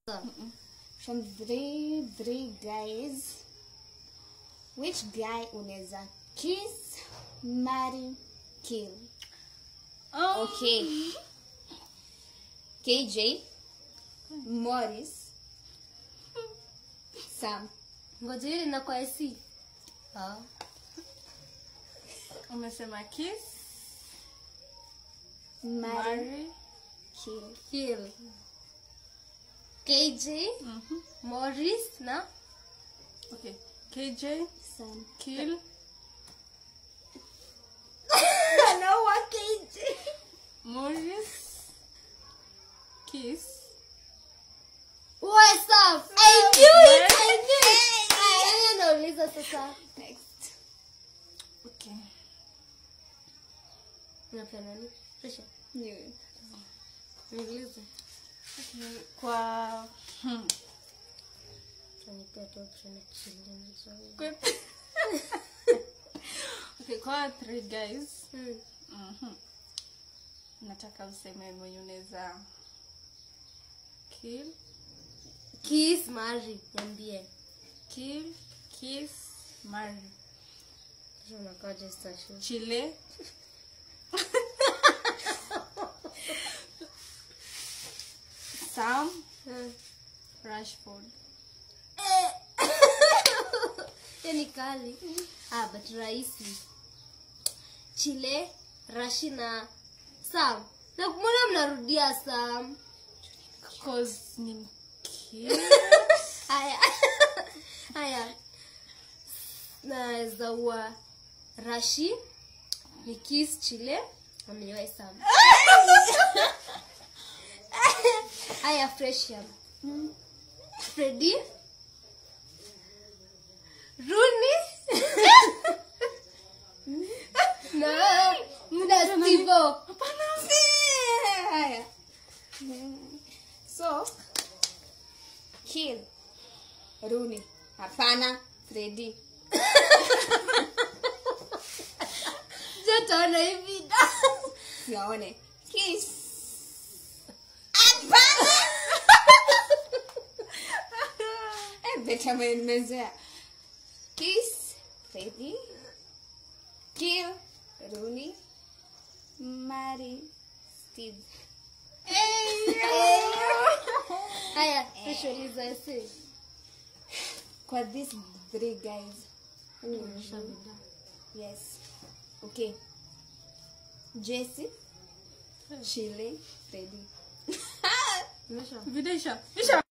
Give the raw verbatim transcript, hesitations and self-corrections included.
Mm-mm. From three three guys, which guy unaweza kiss, marry, kill? Oh. Okay. K J, Morris, Sam. Ngoja ile na kwa S. Ah. Umesema kiss, Marry, marry, kill. kill. K J, Mhm. Morris na okay. K J, Sam. kill. I know what K J. Morris, kiss. What's up? I knew it. I knew it. I know Lisa sasa. Next. Okay. Unapenda nani? Kisha. New. Niulize. Okay. Kwa hmm. Tunipea tu option chini nzuri. Okay, kwa three guys. Hmm. Mhm. Nataka useme mwenye unaweza kill, Kiss, marry, niambie. kill, kiss, marry. Tunakaje station. Chile. Sam, Hmm. Rashford. Yani kali. Ah, but rahisi. Chile, Rashi na Sam. Na kumwona mnarudia Sam. Cause ni kill. Haya. Haya. Naweza ua Rashi, ni kiss Chile, na mnyoe Sam. Haya, Fresham. Freddy, Rooney, na muda Stivo. Haya. So, kill Rooney. Hapana, Freddy. Joto na hivi. Sione. Kiss. Hapana. Eh, beta menzea. Kiss Freddy. Kill Rooney. Marry Steve. Haya, visualize ese. Kwa these three guys. Mm. Yes. Okay. Jesse, Chile, Freddy. Vidisha. Vidisha.